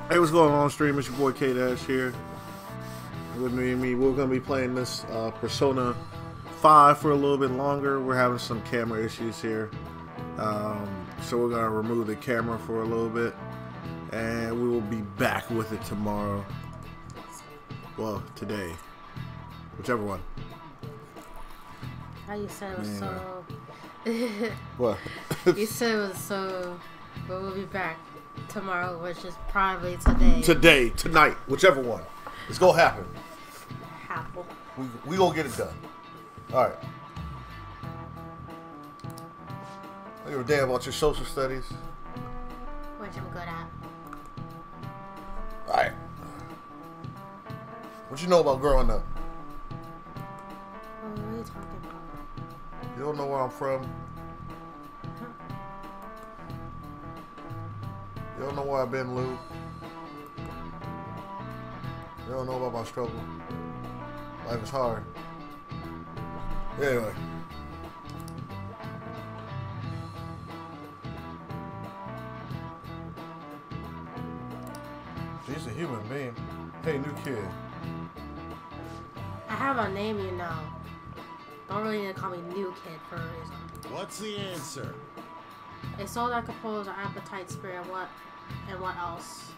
Hey, what's going on, stream? It's your boy K-Dash here. With me, we're going to be playing this Persona 5 for a little bit longer. We're having some camera issues here. So we're going to remove the camera for a little bit. And we will be back with it tomorrow. Well, today. Whichever one. How you said it was so... What? You said it was so... But we'll be back tomorrow, which is probably today. Today, tonight, whichever one. It's going to happen. Apple. We going to get it done. Alright. I give a damn about your social studies. Which I'm good at. Alright. What you know about growing up? What are you talking about? You don't know where I'm from? You don't know where I've been, Lou? You don't know about my struggle? Life is hard. Anyway. She's a human being. Hey, new kid. I have a name, you know. Don't really need to call me new kid for a reason. What's the answer? A soul that compose an appetite, spirit, what else?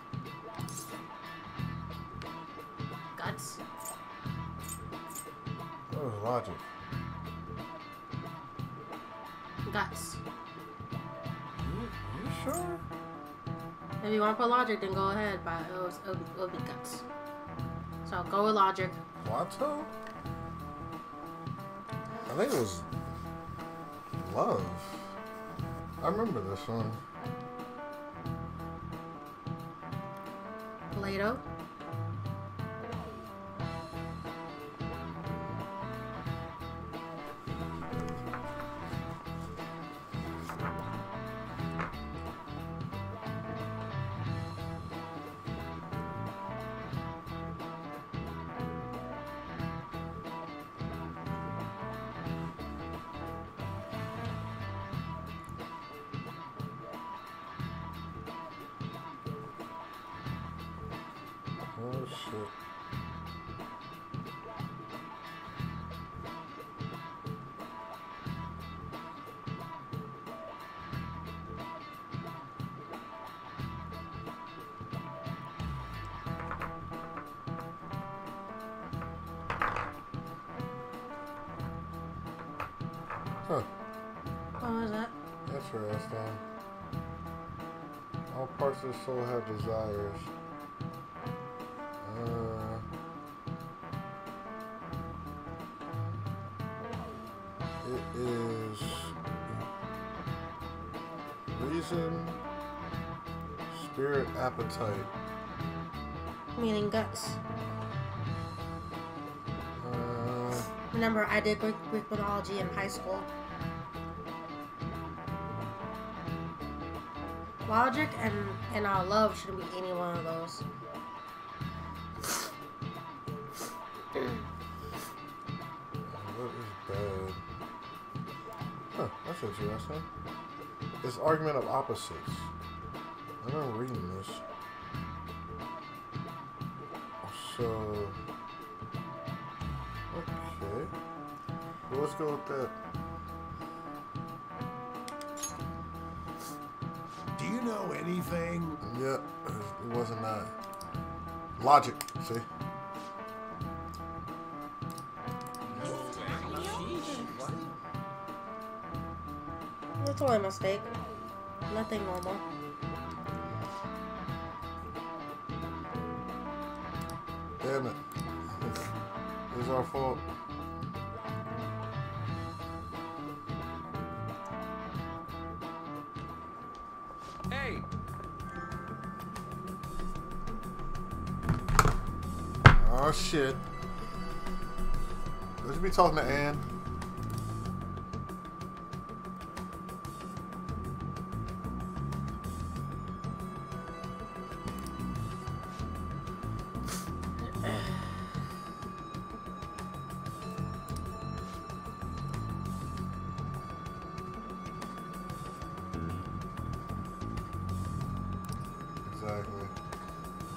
Guts. That was logic. Guts. You sure? If you want to put logic, then go ahead, but it'll be guts. So go with logic. Watto? I think it was love. I remember this one. Plato. Oh shit. Huh. What was that? Interesting. All parts of the soul have desires. It is reason, spirit, appetite. Meaning guts. Uh, Remember, I did Greek mythology in high school. Logic and love shouldn't be any one of those. What is bad? Huh, that's interesting. It's argument of opposites. I remember reading this. So, okay. Well, let's go with that. Do you know anything? Yep, it wasn't that. Logic, see? It's only a mistake. Nothing normal. Damn it. It's our fault. Hey! Oh shit. Let's be talking to Ann. Exactly.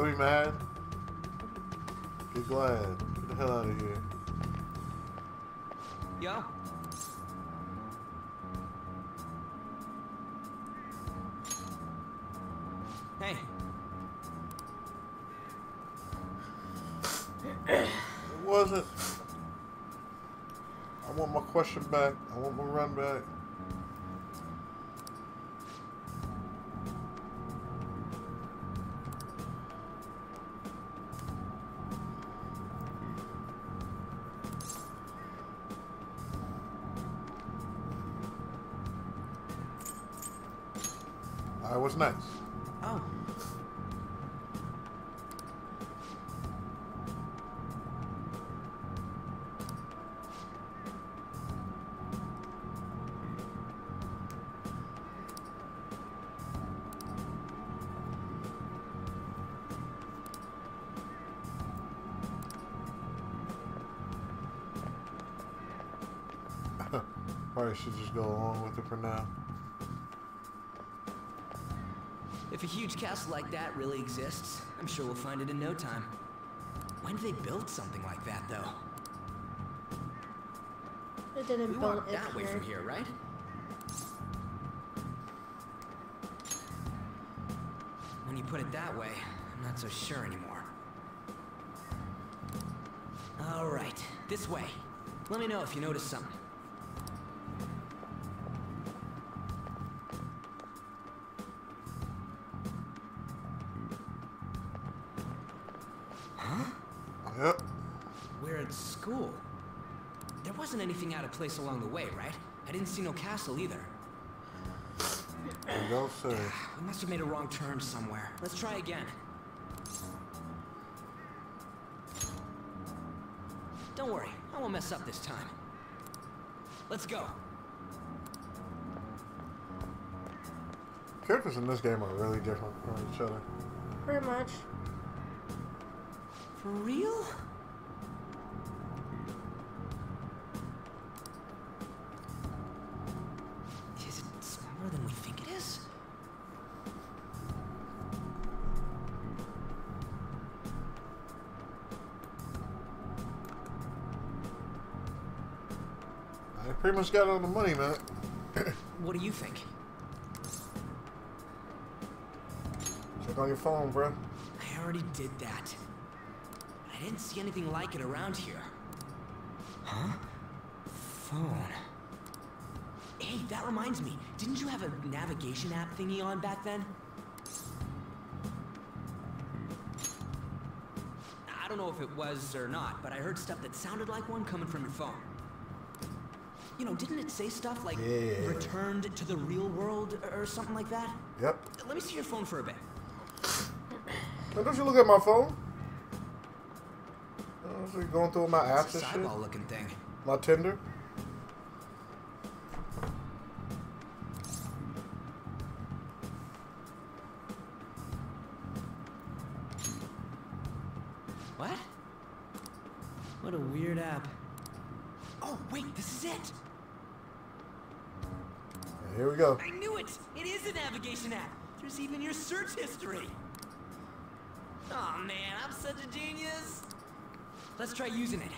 Don't be mad. Get glad. Get the hell out of here. Yo. Hey. It wasn't. I want my question back. I want my run back. Alright, what's next? Oh. Probably should just go along with it for now. If a huge castle like that really exists, I'm sure we'll find it in no time. When did they build something like that, though? It didn't We build walked it that way here. from here, right? When you put it that way, I'm not so sure anymore. All right, this way. Let me know if you notice something. Yep. We're at school. There wasn't anything out of place along the way, right? I didn't see no castle either. You don't say. We must have made a wrong turn somewhere. Let's try again. Don't worry, I won't mess up this time. Let's go. Characters in this game are really different from each other. Pretty much. For real? Is it smaller than we think it is? I pretty much got it on the money, man. What do you think? Check on your phone, bro. I already did that. I didn't see anything like it around here. Huh? Phone. Hey, that reminds me. Didn't you have a navigation app thingy on back then? I don't know if it was or not, but I heard stuff that sounded like one coming from your phone. You know, didn't it say stuff like returned to the real world or something like that? Yep. Let me see your phone for a bit. Now, don't you look at my phone? So you're going through my apps It's a and shit? sidewall looking thing. My Tinder? What? What a weird app. Oh, wait, this is it! Here we go. I knew it! It is a navigation app! There's even your search history! Oh man, I'm such a genius! Let's try using it.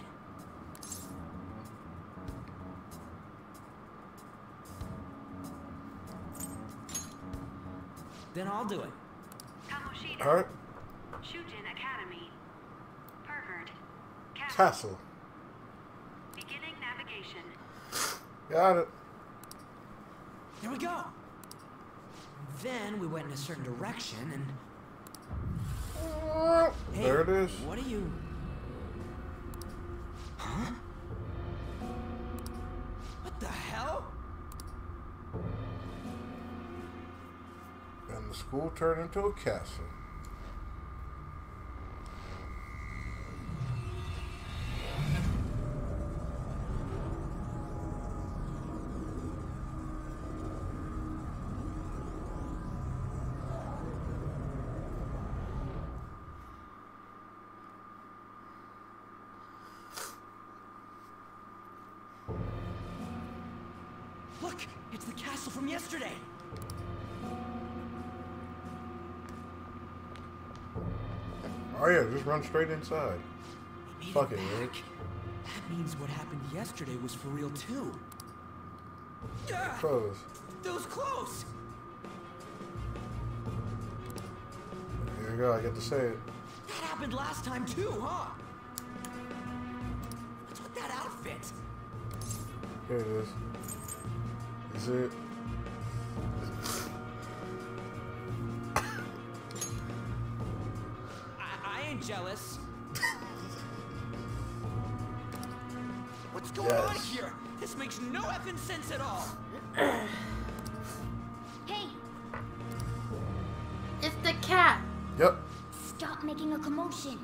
Then I'll do it. Kamoshida. Alright. Shujin Academy. Pervert. Castle. Beginning navigation. Got it. Here we go! Then we went in a certain direction and... Hey, There it is. What are you... Huh? What the hell? And the school turned into a castle. Look, it's the castle from yesterday. Oh yeah, just run straight inside. He made Fuck it it, back. Rick. That means what happened yesterday was for real too. Yeah, Froze. that was close. There you go, I get to say it. That happened last time too, huh? What's with that outfit? Here it is. Is it? I ain't jealous. What's going on Yes. here? This makes no effing sense at all. Hey, It's the cat. Yep. stop making a commotion.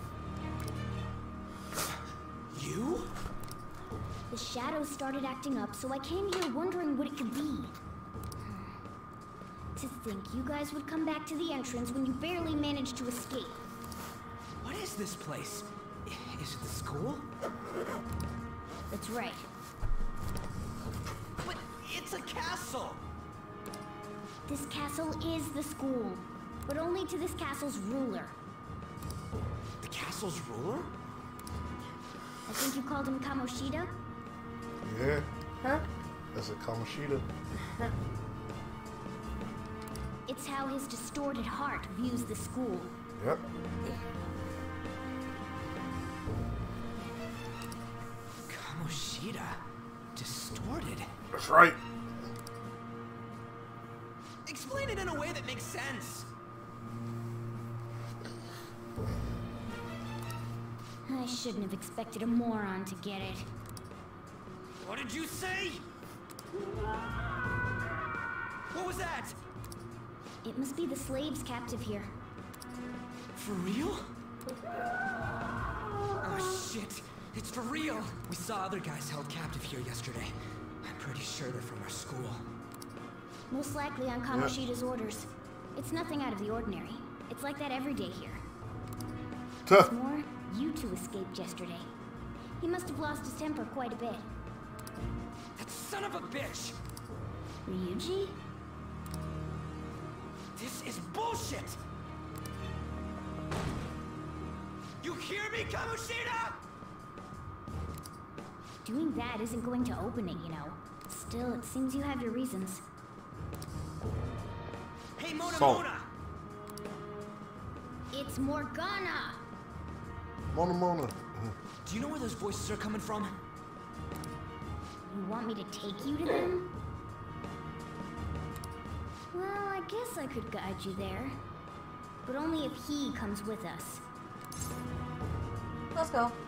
You? The shadows started acting up, so I came here wondering what it could be. To think you guys would come back to the entrance when you barely managed to escape. What is this place? Is it the school? That's right. But it's a castle. This castle is the school, but only to this castle's ruler. The castle's ruler? I think you called him Kamoshida? Yeah. Huh? That's a Kamoshida. It's how his distorted heart views the school. Yep. Kamoshida. Distorted. That's right. Explain it in a way that makes sense. I shouldn't have expected a moron to get it. What did you say? What was that? It must be the slaves captive here. For real? Oh shit. It's for real. We saw other guys held captive here yesterday. I'm pretty sure they're from our school. Most likely on Kamoshida's orders. It's nothing out of the ordinary. It's like that every day here. Tuh. What's more, you two escaped yesterday. He must have lost his temper quite a bit. That son of a bitch! Ryuji? This is bullshit! You hear me, Kamoshida? Doing that isn't going to open it, you know. Still, it seems you have your reasons. Hey, Mona Salt. Mona! It's Morgana! Mona Mona. Do you know where those voices are coming from? You want me to take you to them? Well, I guess I could guide you there. But only if he comes with us. Let's go.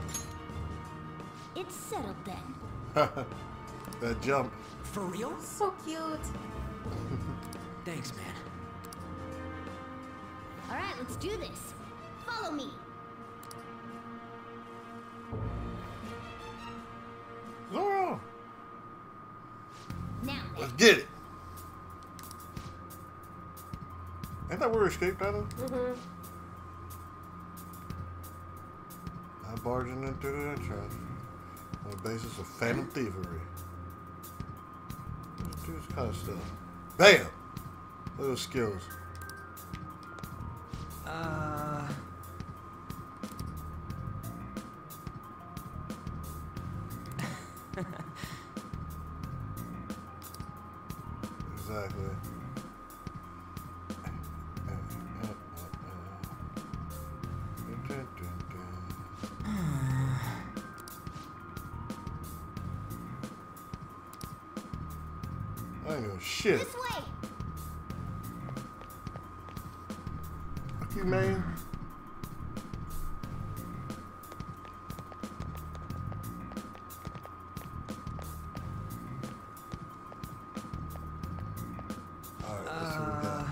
It's settled then. That jump. For real? So cute. Thanks, man. Alright, let's do this. Follow me. Zoro. Now Let's then. get it. Ain't that where we escaped out of? Mm-hmm. Not barging into the entrance on the basis of phantom thievery. Let's do this kind of stuff. Bam! Look at those skills. Exactly. I ain't no shit. This way! Fuck you, man. Alright, let's see what we got.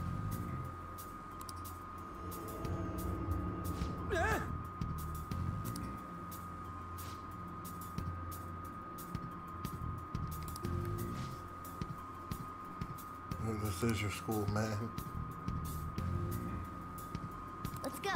This is your school, man. Let's go.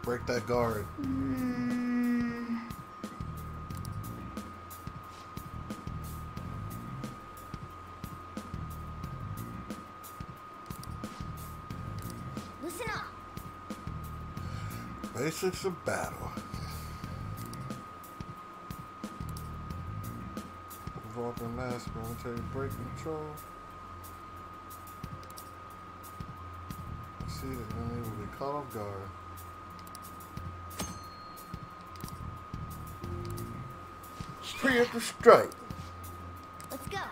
Break that guard. Listen up. Basics of battle. Involving mass military break control. See, the enemy will be caught off guard. Preemptive strike. Let's go.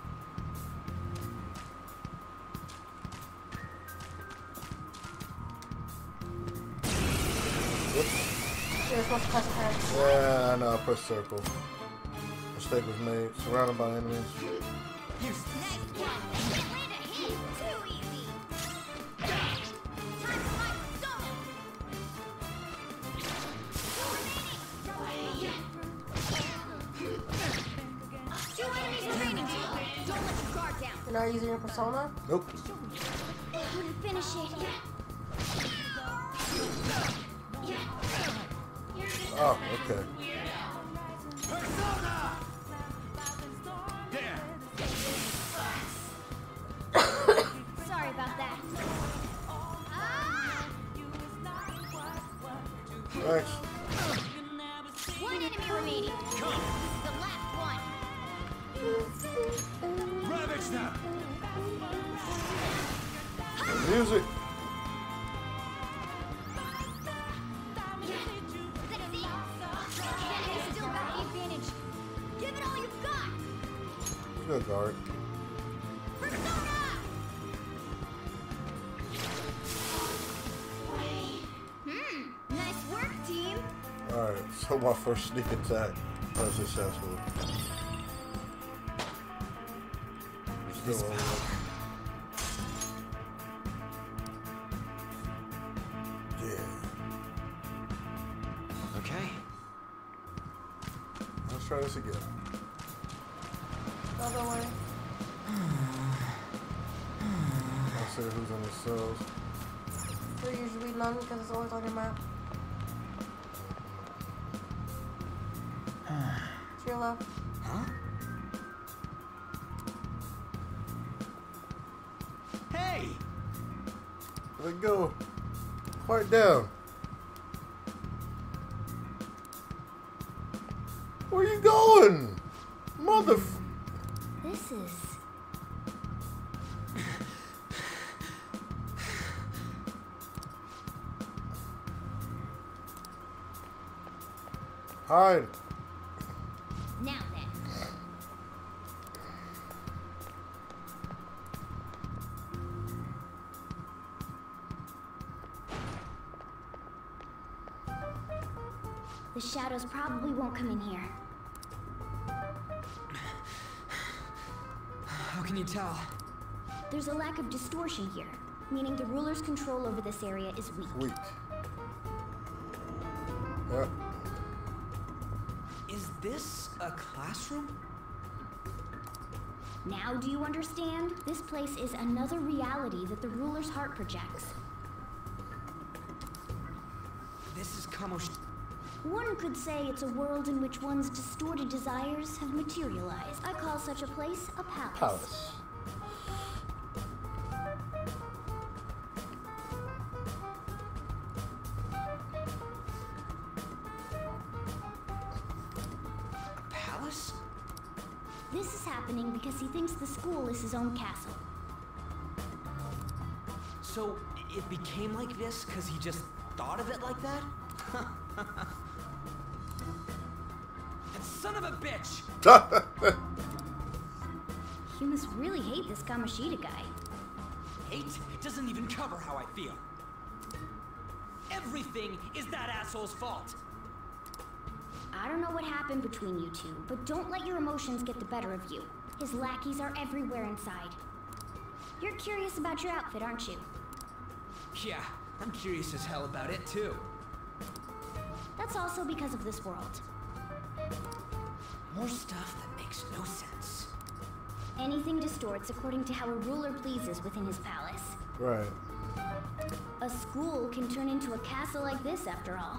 You're supposed to press X. Yeah, I know. I pressed circle. Mistake was made. Surrounded by enemies. Nice one. Can't land a hit. Too easy. Time for my persona. Two enemies remaining. Don't let your guard down. You're not using your persona? Nope. Couldn't finish it. Oh, okay. Sorry about that. Thanks. One enemy remaining. This is the last one. Ravage them! Music. Still got the advantage. Give it all you've got. Good guard. Persona! Nice work, team. Alright, so my first sneak attack was successful. Still over. Yeah. Okay. Let's try this again. No, don't worry. I'll say who's on the cells. There's usually none because it's always on your map. To your left. Huh? Hey! Let go. Quiet down. Where you going? Mother. This is... Hide. Now then. The shadows probably won't come in here. How can you tell? There's a lack of distortion here, meaning the ruler's control over this area is weak. Weak. Yep. Is this a classroom? Now do you understand? This place is another reality that the ruler's heart projects. This is Kamosh. One could say it's a world in which one's distorted desires have materialized. I call such a place a palace. Palace. Palace? This is happening because he thinks the school is his own castle. So it became like this because he just thought of it like that? And son of a bitch! You must really hate this Kamoshida guy. Hate doesn't even cover how I feel. Everything is that asshole's fault. I don't know what happened between you two, but don't let your emotions get the better of you. His lackeys are everywhere inside. You're curious about your outfit, aren't you? Yeah, I'm curious as hell about it too. That's also because of this world. More stuff that makes no sense. Anything distorts according to how a ruler pleases within his palace. Right. A school can turn into a castle like this, after all.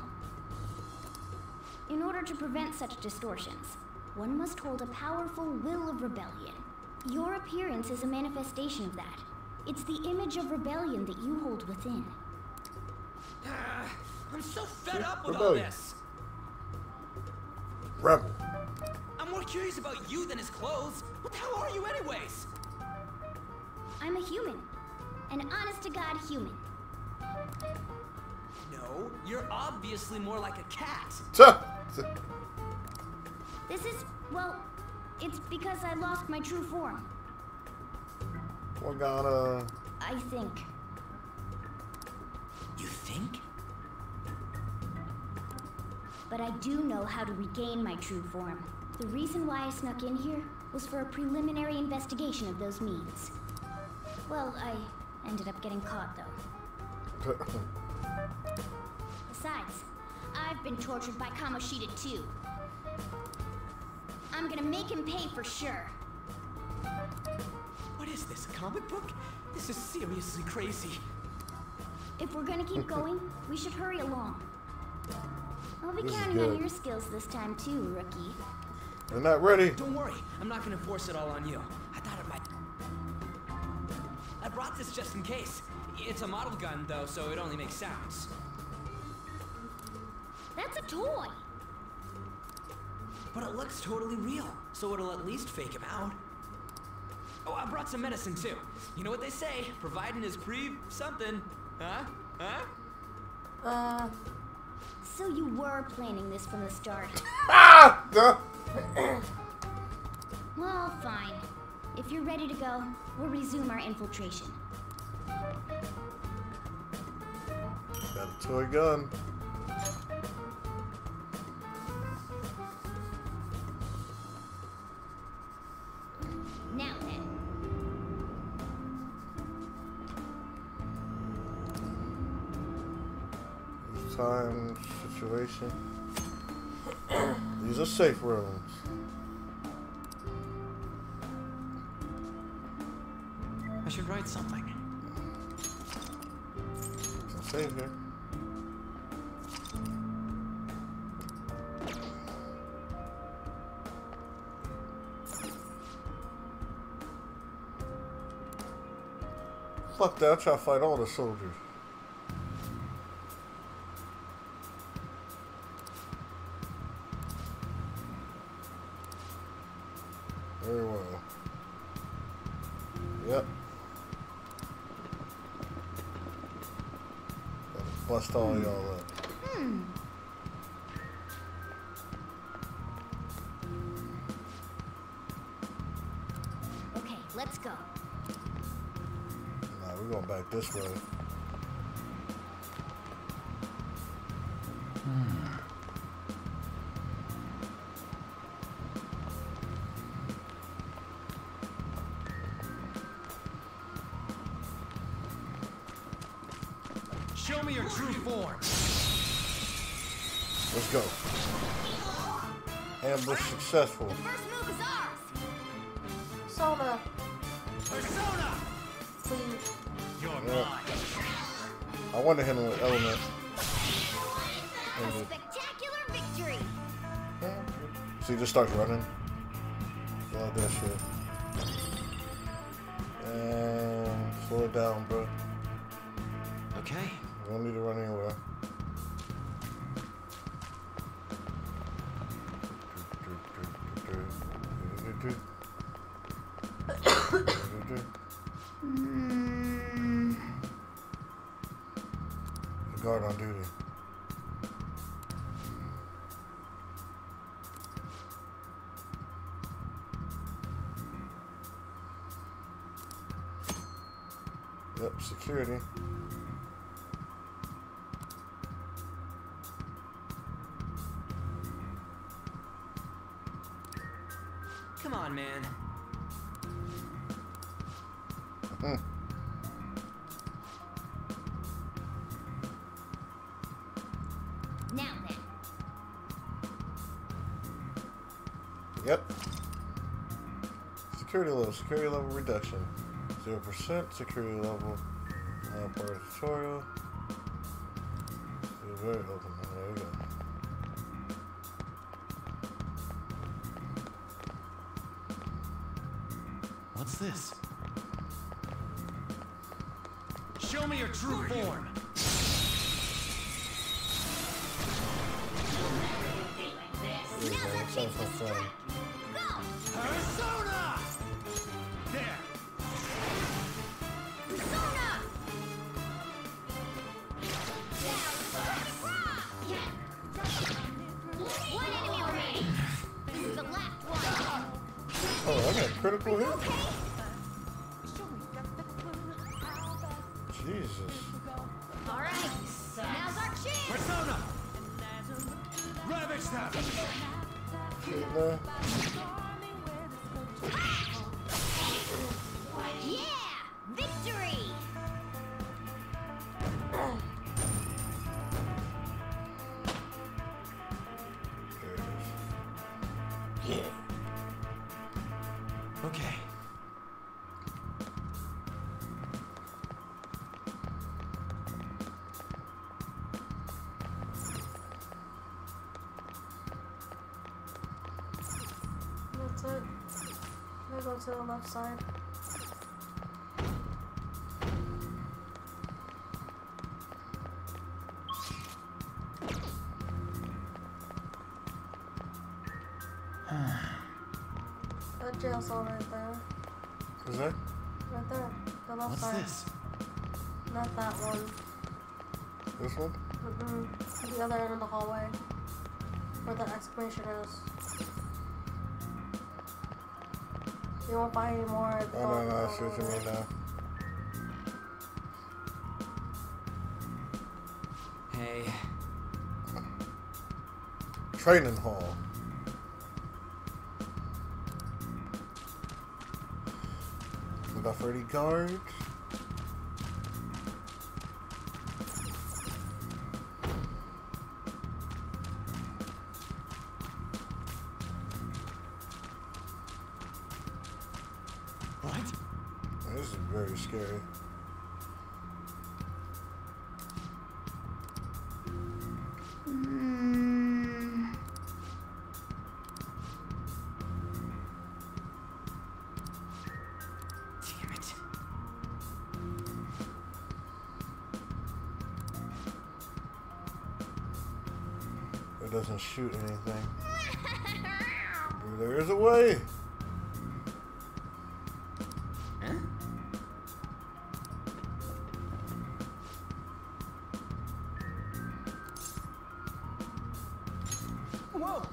In order to prevent such distortions, one must hold a powerful will of rebellion. Your appearance is a manifestation of that. It's the image of rebellion that you hold within. I'm so fed up with Rebellion. all this. Rebel. I'm more curious about you than his clothes. What the hell are you anyways? I'm a human. An honest-to-God human. No, you're obviously more like a cat. This is, well, it's because I lost my true form. Morgana. I think. You think? But I do know how to regain my true form. The reason why I snuck in here was for a preliminary investigation of those means. Well, I ended up getting caught, though. Besides, I've been tortured by Kamoshida, too. I'm gonna make him pay for sure. What is this, a comic book? This is seriously crazy. If we're gonna keep going, we should hurry along. I'll be This is counting on good. your skills this time, too, rookie. They're not ready. Don't worry, I'm not gonna force it all on you. I thought it might. I brought this just in case. It's a model gun, though, so it only makes sounds. That's a toy! But it looks totally real, so it'll at least fake him out. Oh, I brought some medicine, too. You know what they say, providing is something. Huh? Huh? So you were planning this from the start. Ah! Duh. Well, fine. If you're ready to go, we'll resume our infiltration. Got a toy gun. Now then. Time, situation. These are safe rooms. I should write something. It's safe here. Fuck that, I'll try to fight all the soldiers. Very well. Yep. Gotta bust all y'all up. Okay, let's go. Nah, we're going back this way. Show me your true form. Let's go. Ambush successful. First move is ours! Soda, Persona! please. You're Yeah. mine. I want to hit him with element. A spectacular victory! So he just starts running. Love that shit. And slow it down, bro. Okay. You don't need to run anywhere. The guard on duty. Yep, security. Come on, man. Now then. Yep. Security level reduction. 0% security level. Part of tutorial. very open. There you go. What's this? Show me your true form. Sounds so fun. Persona! There. Persona! One enemy remaining. This is the last one. Oh, I got a critical hit. Jesus. All right, now's our chance. Persona! Ravage them! Shit, man. Yeah, victory. There it is. Okay. That's it. I go to the left side. That jail cell right there. Is that? Right there. The left What's side. this? Not that one. This one? Mm-mm. The other end of the hallway. Where the exclamation is. You won't buy any more. Oh, no, I see what you mean now. Hey, Training hall. Look out for any guards. What? This is very scary. damn it. It doesn't shoot anything. There is a way. Huh? Whoa!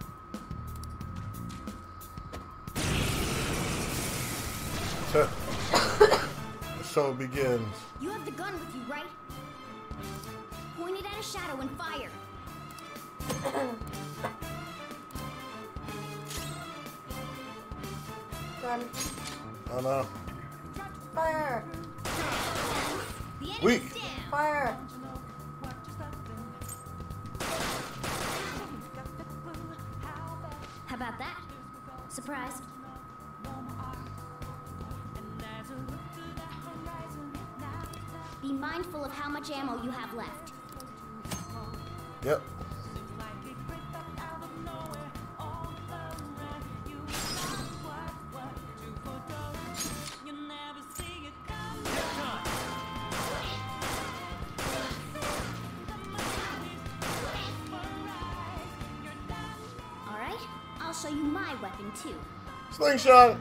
So it begins. You have the gun with you, right? Point it at a shadow and fire. Gun. Oh no. Fire! The enemy's Weak. down. Fire! How about that? Surprised? Be mindful of how much ammo you have left. Yep. All right, I'll show you my weapon too. Slingshot.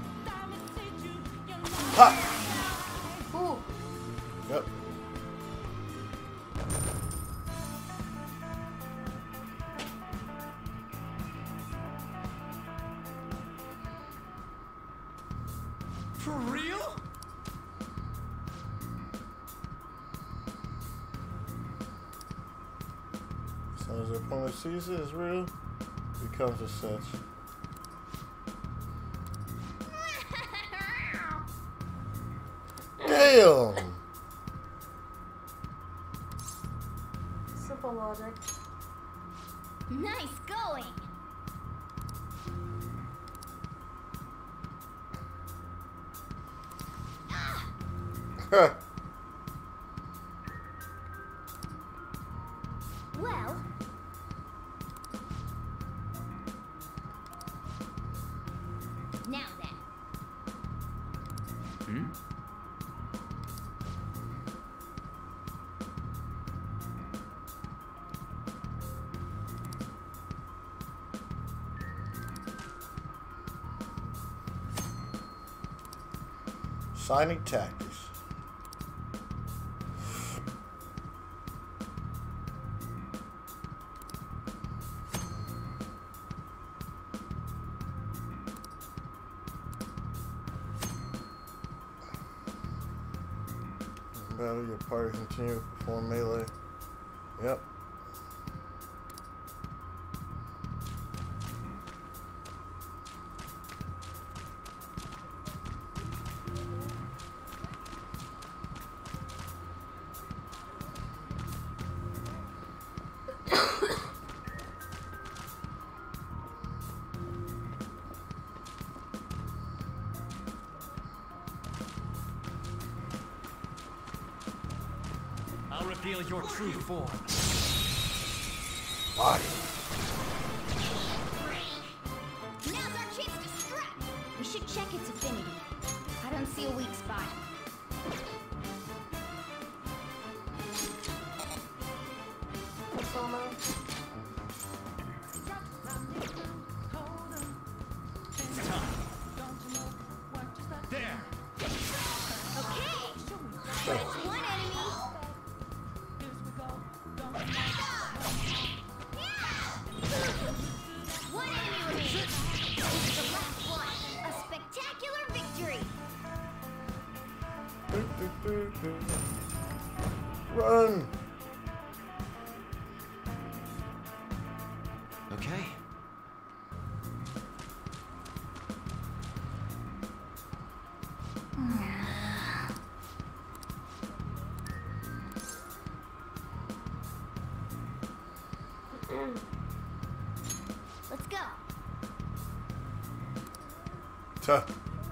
Ha. Ooh! Yep. For real? As soon as the opponent sees it as real, it becomes as such. Damn! Simple logic. Nice going. Assigning tactics. Battle, your party continue to perform melee. Yep. I'll reveal your true form. Body. Now's our chance to strike. We should check its affinity. I don't see a weak spot. Persona. It's time. There. Okay. That's one enemy. One enemy remains. This is the last one. A spectacular victory. Run! Okay. Let's go. Tuh.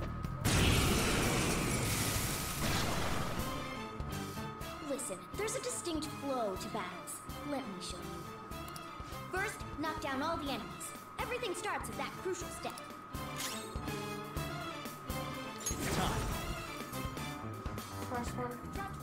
Listen, there's a distinct flow to battles. Let me show you. First, knock down all the enemies. Everything starts at that crucial step. It's time. First one.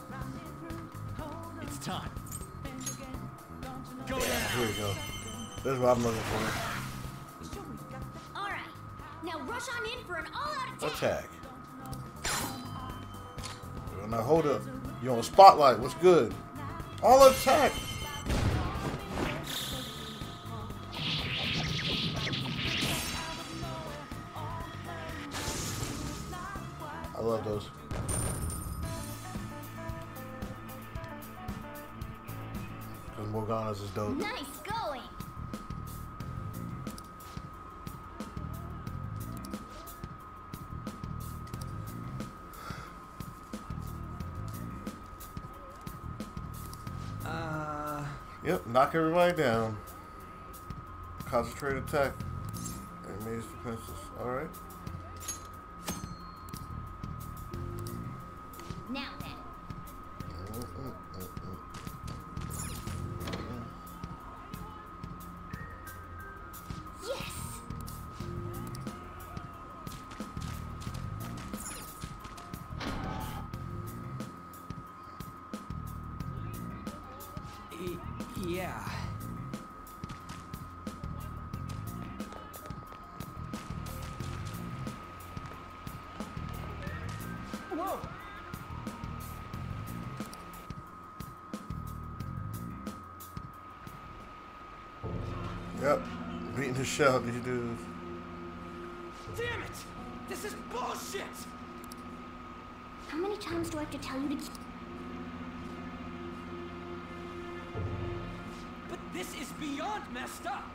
It's time. Go down. Here we go. This is what I'm looking for. All right. Now rush on in for an all-out attack. Attack. Now hold up. You on the spotlight. What's good? All attack. I love those. Because Morgana's is dope. Nice going. Yep, knock everybody down. Concentrate attack. Enemies defenses. Alright. Now then. Yes. Yeah. Whoa! Yep. Beating the shell, these dudes. Damn it! This is bullshit! How many times do I have to tell you to keep... But this is beyond messed up!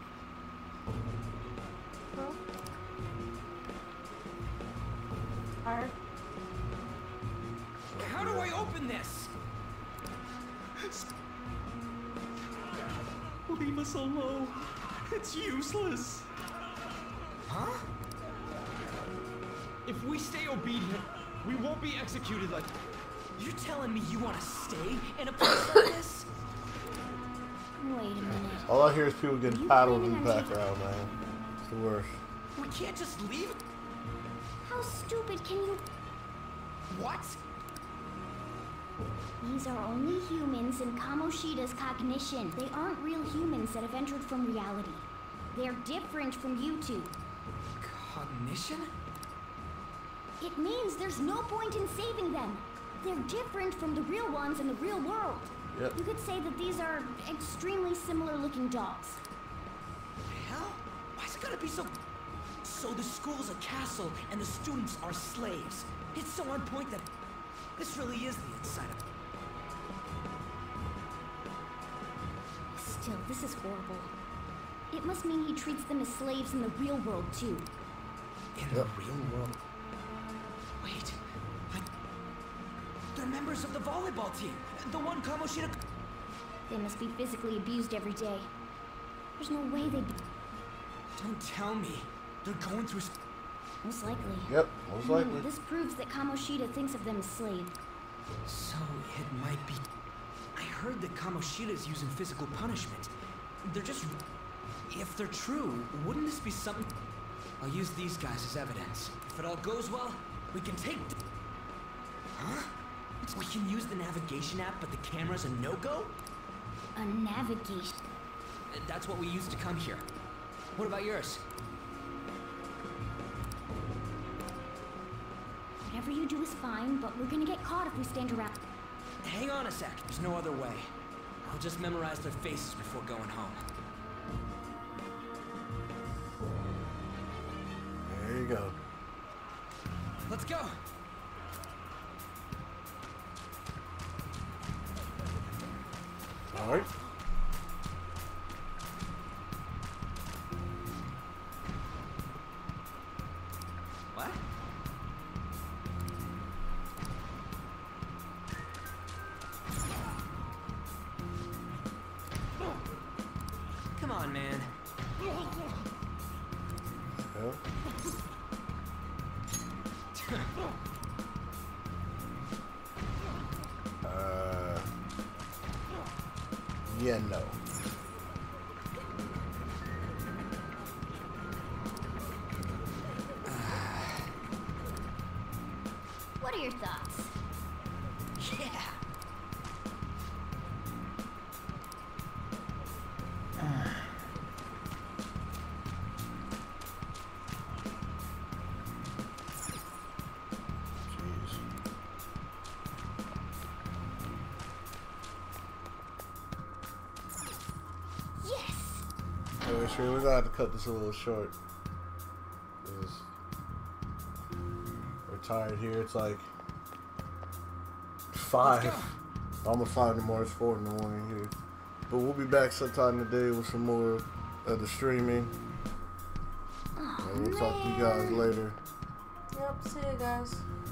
Alright. How do I open this? Leave us alone. It's useless. Huh? If we stay obedient, we won't be executed like... You're telling me you want to stay in a place like this? Wait a minute. All I hear is people getting paddled in the background, man. It's the worst. We can't just leave? How stupid can you... What? These are only humans in Kamoshida's cognition. They aren't real humans that have entered from reality. They're different from you two. Cognition? It means there's no point in saving them. They're different from the real ones in the real world. Yep. You could say that these are extremely similar looking dolls. Hell? Why's it gotta be so... So the school's a castle and the students are slaves. It's so on point that this really is the inside of it. Still, this is horrible. It must mean he treats them as slaves in the real world, too. In the real world? Wait, they're members of the volleyball team. The one Kamoshida... They must be physically abused every day. There's no way they'd be... Don't tell me. They're going through... Most likely. Yep, most likely. This proves that Kamoshida thinks of them as slaves. So it might be... I heard that Kamoshida's using physical punishment. They're just... If they're true, wouldn't this be something... I'll use these guys as evidence. If it all goes well, we can take... Huh? We can use the navigation app, but the camera's a no-go? A navigation. That's what we used to come here. What about yours? Whatever you do is fine, but we're gonna get caught if we stand around. Hang on a sec. There's no other way. I'll just memorize their faces before going home. There you go. Let's go! Alright. What? Come on, man. Yep. Yeah, no. What are your thoughts? Yeah. Jeez. Yes! Okay, sure, we're gonna have to cut this a little short. 'Cause we're tired here. It's like 5. Almost 5 in the morning. It's 4 in the morning here. But we'll be back sometime today with some more of the streaming. Oh, And we'll talk to you guys later. Yep, see you guys.